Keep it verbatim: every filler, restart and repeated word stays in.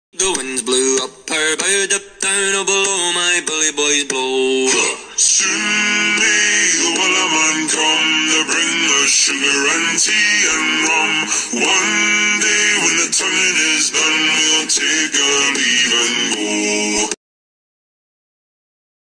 The winds blew up her bow, up down, oh below my bully boys blow. Soon may the wellerman come to bring us sugar and tea and rum. One day when the tonguing is done, we'll take our leave and go.